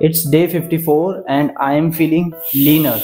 It's day 54 and I am feeling leaner.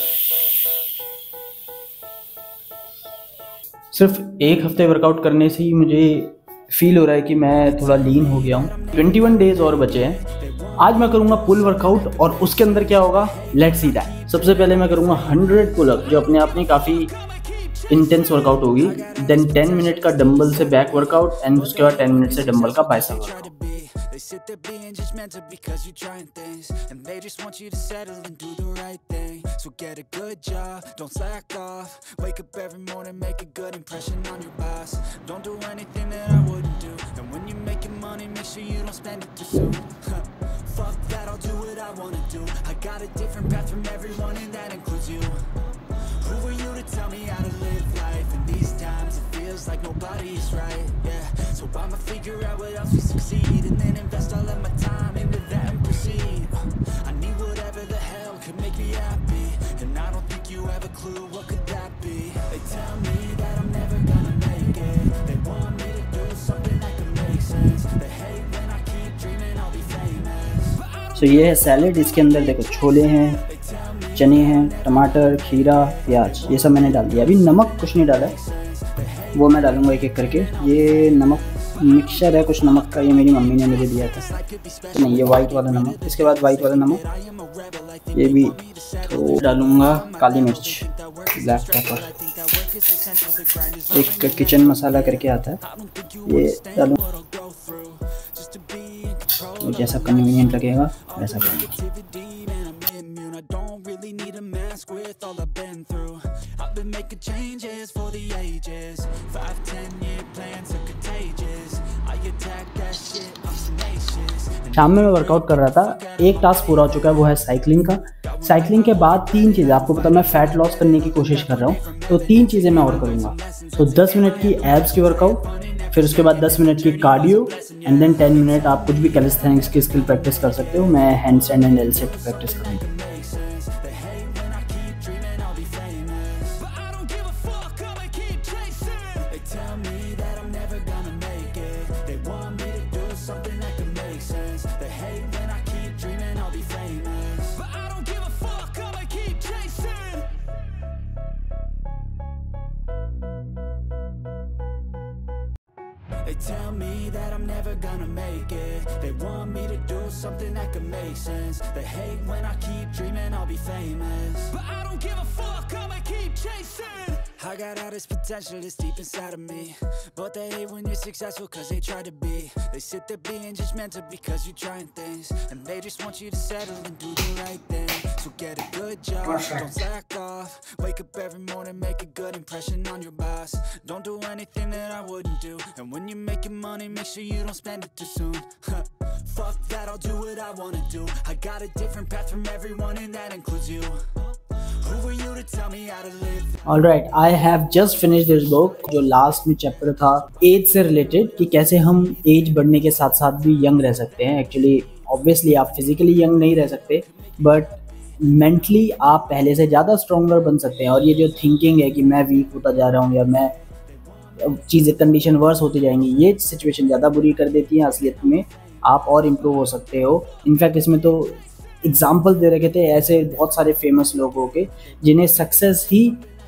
सिर्फ एक हफ्ते वर्कआउट करने से ही मुझे फील हो रहा है कि मैं थोड़ा लीन हो गया हूँ। 21 डेज और बचे हैं। आज मैं करूँगा पुल वर्कआउट और उसके अंदर क्या होगा, लेट्स सी दैट। सबसे पहले मैं करूँगा 100 पुलअप, जो अपने आप में काफ़ी इंटेंस वर्कआउट होगी। देन 10 मिनट का डंबल से बैक वर्कआउट एंड उसके बाद 10 मिनट से डंबल का bicep workout. They sit there being judgmental because you're trying things, and they just want you to settle and do the right thing. So get a good job, don't slack off. Wake up every morning, make a good impression on your boss. Don't do anything that I wouldn't do. And when you're making money, make sure you don't spend it too soon. Fuck that, I'll do what I wanna do. I got a different path from everyone, and that includes you. Who are you to tell me how to live life? In these times, it feels like nobody is right. Yeah, so I'ma figure out what else we succeed, and then invest all of my time into that and proceed. I need whatever the hell could make me happy, and I don't think you have a clue what could that be. They tell me that I'm never gonna make it. They want me to do something that could make sense. They hate when I keep dreaming I'll be famous. So ये है salad, इसके अंदर देखो छोले हैं, चने हैं, टमाटर, खीरा, प्याज, ये सब मैंने डाल दिया। अभी नमक कुछ नहीं डाला है, वो मैं डालूंगा एक एक करके। ये नमक मिक्सचर है कुछ नमक का, ये मेरी मम्मी ने मुझे दिया था। तो नहीं, ये वाइट वाला नमक। इसके बाद वाइट वाला नमक, ये भी तो डालूंगा। काली मिर्च, ब्लैक पेपर, एक किचन मसाला करके आता है, ये डालूंगा। जैसा कन्वीनियंट लगेगा वैसा करूँगा। With all I've been through, I've been making changes for the ages. 5-10 year plans are contagious. I attack that shit, I'm tenacious. शाम में मैं वर्कआउट कर रहा था, एक टास्क पूरा हो चुका है, वो है साइकिलिंग का। साइकिलिंग के बाद 3 चीज़ें, आपको पता मैं फैट लॉस करने की कोशिश कर रहा हूँ, तो 3 चीज़ें मैं और करूँगा। तो 10 मिनट की एब्स की वर्कआउट, फिर उसके बाद 10 मिनट की कार्डियो, एंड देन 10 मिनट आप कुछ भी कैलिस्थेनिक्स की स्किल प्रैक्टिस कर सकते हो। मैं handstand and L sit practice करूँगा। They tell me that I'm never gonna make it. They want me to do something that could make sense. They hate when I keep dreaming I'll be famous, but I don't give a fuck, I'ma keep chasing. I got all this potential that's deep inside of me, but they hate when you're successful cause they try to be. They sit there being judgmental because you're trying things, and they just want you to settle and do the right thing. So get a good job, don't slack off. Wake up every morning, make a good impression on your boss. Don't do anything that I wouldn't do, and when you're making money, make sure you don't spend it too soon. Fuck that, I'll do what I wanna do. I got a different path from everyone, and that includes you. Who are you to tell me how to live? Alright, I have just finished this book, जो last में chapter था age से related, कि कैसे हम as बढ़ने के साथ साथ भी यंग रह सकते हैं। एक्चुअली ऑब्वियसली आप फिजिकली यंग नहीं रह सकते, बट मेंटली आप पहले से ज़्यादा स्ट्रॉन्गर बन सकते हैं। और ये जो थिंकिंग है कि मैं वीक होता जा रहा हूँ या मैं चीज़ें कंडीशन वर्स होती जाएंगी, ये सिचुएशन ज़्यादा बुरी कर देती है। असलियत में आप और इम्प्रूव हो सकते हो। इनफैक्ट इसमें तो एग्जाम्पल दे रखे थे ऐसे बहुत सारे फेमस लोगों के जिन्हें सक्सेस ही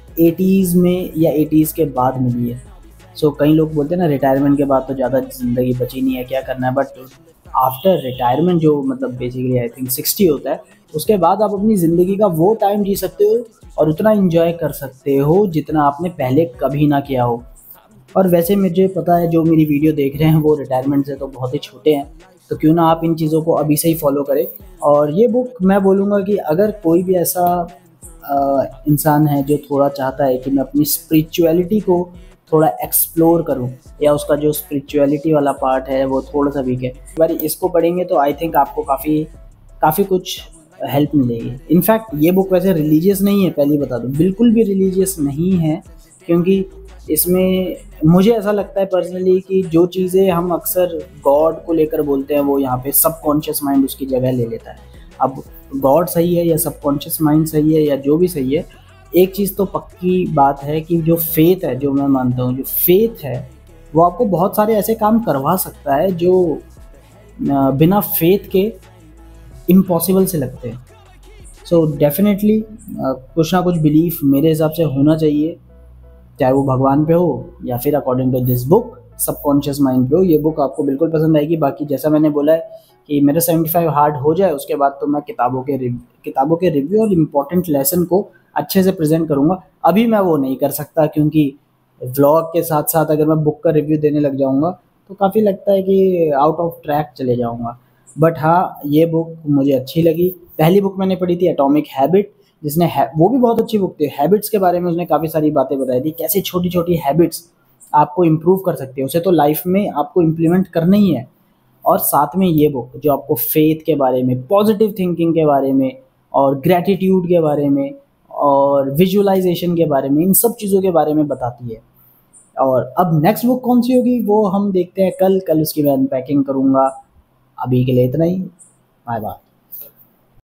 80s में या 80s के बाद मिली है। सो कई लोग बोलते हैं ना, रिटायरमेंट के बाद तो ज़्यादा ज़िंदगी बची नहीं है, क्या करना है। बट आफ्टर रिटायरमेंट, जो मतलब बेसिकली आई थिंक 60 होता है, उसके बाद आप अपनी ज़िंदगी का वो टाइम जी सकते हो और उतना इंजॉय कर सकते हो जितना आपने पहले कभी ना किया हो। और वैसे मुझे पता है जो मेरी वीडियो देख रहे हैं वो रिटायरमेंट से तो बहुत ही छोटे हैं, तो क्यों ना आप इन चीज़ों को अभी से ही फॉलो करें। और ये बुक मैं बोलूँगा कि अगर कोई भी ऐसा इंसान है जो थोड़ा चाहता है कि मैं अपनी स्पिरिचुअलिटी को थोड़ा एक्सप्लोर करूं, या उसका जो स्पिरिचुअलिटी वाला पार्ट है वो थोड़ा सा वीक है, बार इसको पढ़ेंगे तो आई थिंक आपको काफ़ी कुछ हेल्प मिलेगी। इनफैक्ट ये बुक वैसे रिलीजियस नहीं है, पहले बता दूं, बिल्कुल भी रिलीजियस नहीं है, क्योंकि इसमें मुझे ऐसा लगता है पर्सनली कि जो चीज़ें हम अक्सर गॉड को लेकर बोलते हैं वो यहाँ पे सबकॉन्शियस माइंड उसकी जगह ले लेता है। अब गॉड सही है या सबकॉन्शियस माइंड सही है या जो भी सही है, एक चीज़ तो पक्की बात है कि जो फेथ है, जो मैं मानता हूँ, जो फेथ है वो आपको बहुत सारे ऐसे काम करवा सकता है जो बिना फेथ के इम्पॉसिबल से लगते हैं। सो डेफिनेटली कुछ ना कुछ बिलीफ मेरे हिसाब से होना चाहिए, चाहे वो भगवान पे हो या फिर according to this book subconscious mind पे हो। ये बुक आपको बिल्कुल पसंद आएगी। बाकी जैसा मैंने बोला है कि मेरा 75 हार्ड हो जाए उसके बाद तो मैं किताबों के रिव्यू और इम्पोर्टेंट लेसन को अच्छे से प्रेजेंट करूँगा। अभी मैं वो नहीं कर सकता क्योंकि व्लॉग के साथ साथ अगर मैं बुक का रिव्यू देने लग जाऊँगा तो काफ़ी लगता है कि आउट ऑफ ट्रैक चले जाऊँगा। बट हाँ, ये बुक मुझे अच्छी लगी। पहली बुक मैंने पढ़ी थी एटॉमिक हैबिट, वो भी बहुत अच्छी बुक थी। हैबिट्स के बारे में उसने काफ़ी सारी बातें बताई थी, कैसे छोटी छोटी हैबिट्स आपको इम्प्रूव कर सकती है। उसे तो लाइफ में आपको इम्प्लीमेंट करना ही है। और साथ में ये बुक जो आपको फेथ के बारे में, पॉजिटिव थिंकिंग के बारे में और ग्रैटिट्यूड के बारे में और विजुअलाइजेशन के बारे में, इन सब चीज़ों के बारे में बताती है। और अब नेक्स्ट बुक कौन सी होगी वो हम देखते हैं कल उसकी मैं अनपैकिंग करूँगा। अभी के लिए इतना ही। Bye bye.